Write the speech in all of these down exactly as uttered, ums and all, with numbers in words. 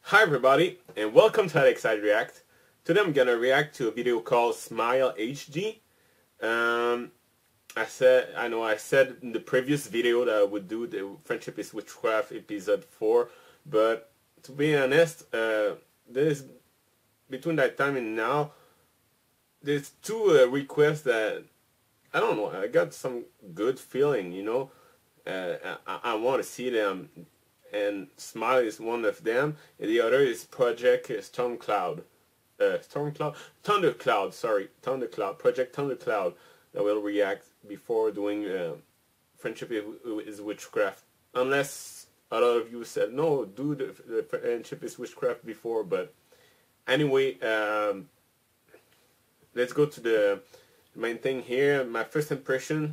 Hi everybody, and welcome to Alexide React. Today I'm gonna react to a video called Smile H D. Um, I said, I know I said in the previous video that I would do the Friendship is Witchcraft episode four, but to be honest, uh, there's between that time and now, there's two uh, requests that I don't know. I got some good feeling, you know. Uh, I, I want to see them. And Smile is one of them, and the other is Project Stormcloud. Uh, Stormcloud? Thundercloud, sorry. Thundercloud. Project Thundercloud that will react before doing uh, Friendship is Witchcraft. Unless a lot of you said, no, do the, the Friendship is Witchcraft before. But anyway, um, let's go to the main thing here. My first impression.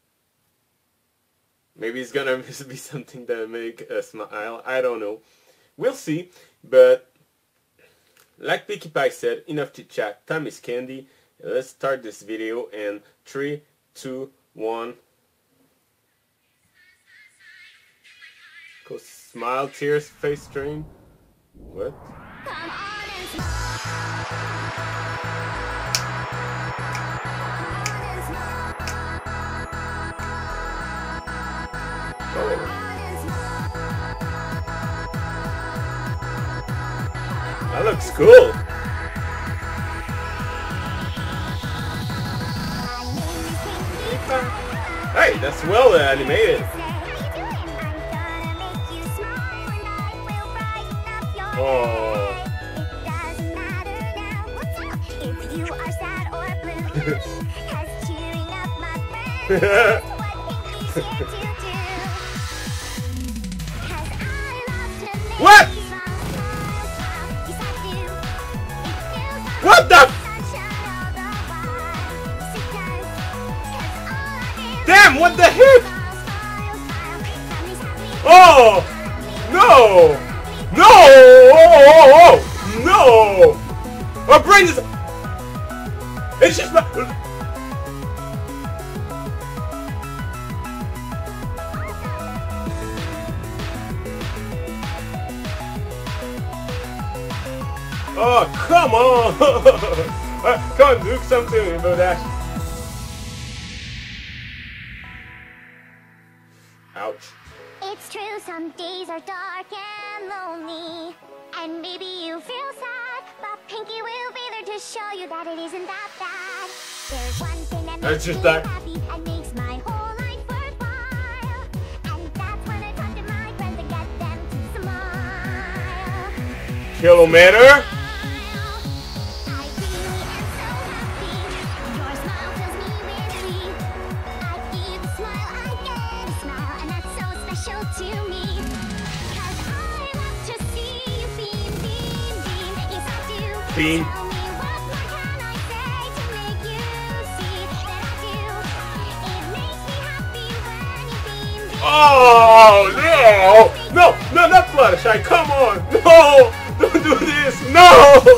Maybe it's gonna be something that make a smile. I don't know. We'll see. But like Pinkie Pie said, enough chit chat. Time is candy. Let's start this video in three, two, one. Go smile, tears, face strain. What? That looks cool. Hey, that's well uh, animated. Oh. What? What the? Damn, what the heck? Oh! No! No! Oh, oh, oh, no! My brain is... It's just my... Oh, come on! uh, come on, do something about that. Ouch. It's true, some days are dark and lonely, and maybe you feel sad, but Pinkie will be there to show you that it isn't that bad. There's one thing that makes me happy and makes my whole life worthwhile, and that's when I talk to my friends and get them to smile. Kilometer? To me, 'cause I love to see you beam, beam, beam. Yes, I do. Beam. Tell me what more can I say to make you see that I do. It makes me happy when you beam, beam. Oh no! No, no, not Fluttershy. Come on! No! Don't do this! No!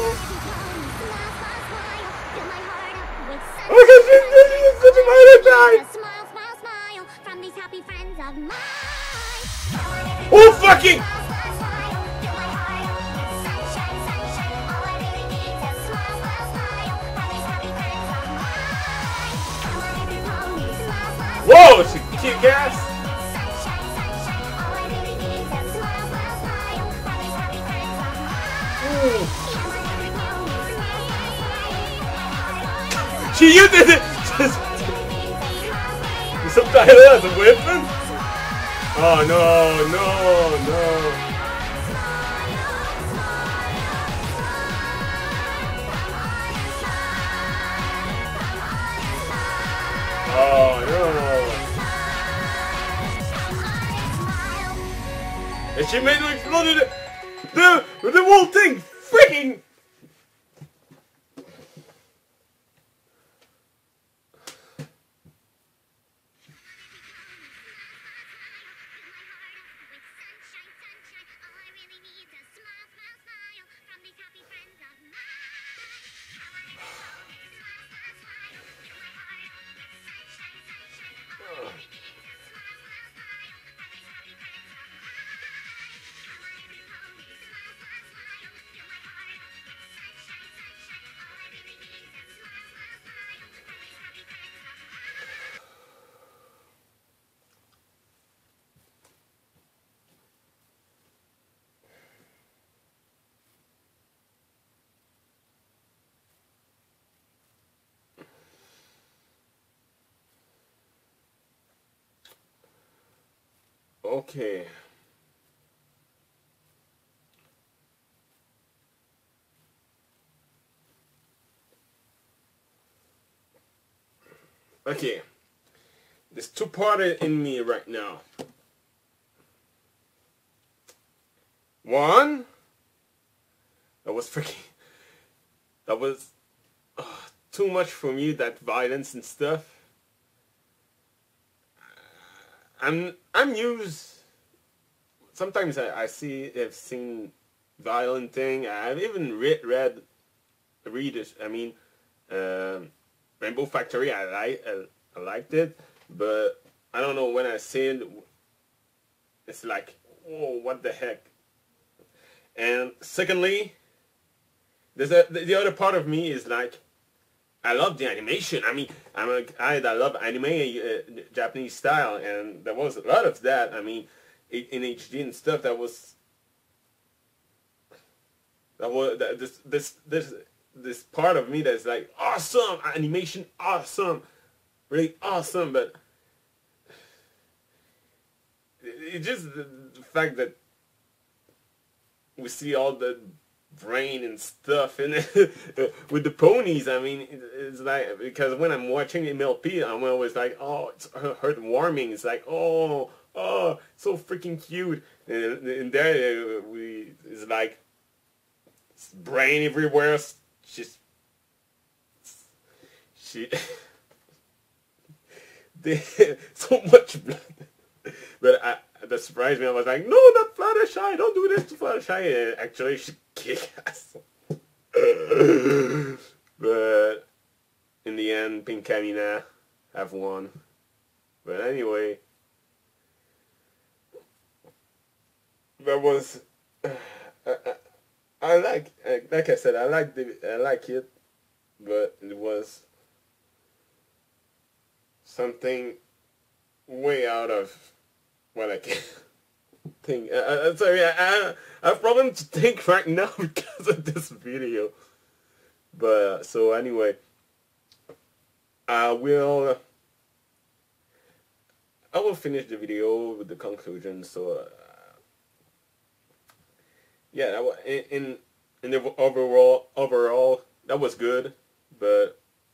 Oh my God! She's such a minor time. Smile, smile, smile from these happy friends of mine. Oh fucking! Whoa, she kick ass! Ooh. She used it! The subtitle as a weapon? Oh no, no, no. Oh no. And she made it explode the, the, the whole thing freaking. Okay. Okay. There's two parts in me right now. One, that was freaking, that was uh, too much for me, that violence and stuff. I'm, I'm used, sometimes I, I see, I've seen violent thing. I've even read, read, read it, I mean, uh, Rainbow Factory, I, like, I, I liked it, but I don't know, when I see it, it's like, whoa, what the heck. And secondly, there's a, the, the other part of me is like, I love the animation. I mean, I'm a guy that love anime, uh, Japanese style, and there was a lot of that. I mean, in H D and stuff. That was that was that, this this this this part of me that's like awesome animation, awesome, really awesome. But it, it just the, the fact that we see all the brain and stuff and with the ponies. I mean, it's like, because when I'm watching M L P, I'm always like, oh, it's heartwarming. It's like, oh, oh, so freaking cute. And, and there we, it's like, it's brain everywhere. She's, she, they, so much blood. But I, that surprised me. I was like, no, not Fluttershy. Don't do this to Fluttershy. And actually, she kicked ass. But in the end, Pink Camina have won. But anyway, that was. Uh, I, I, I like, like I said, I like the, I like it, but it was something way out of what I can think. Uh, sorry, I, I, I have problem to think right now because of this video. But so anyway, I will. I will finish the video with the conclusion. So uh, yeah, that was, in in the overall overall that was good, but.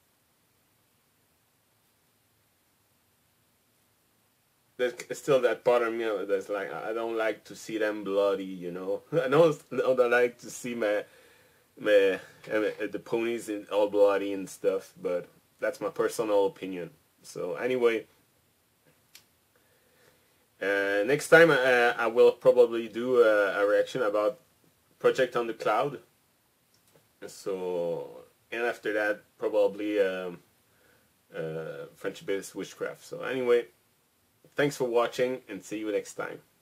There's still that part of me that's like, I don't like to see them bloody, you know. I don't, I don't like to see my, my, uh, the ponies in all bloody and stuff, but that's my personal opinion. So anyway, uh, next time uh, I will probably do a, a reaction about Project on the Cloud. So, and after that, probably um, uh, French-based witchcraft. So anyway. Thanks for watching, and see you next time.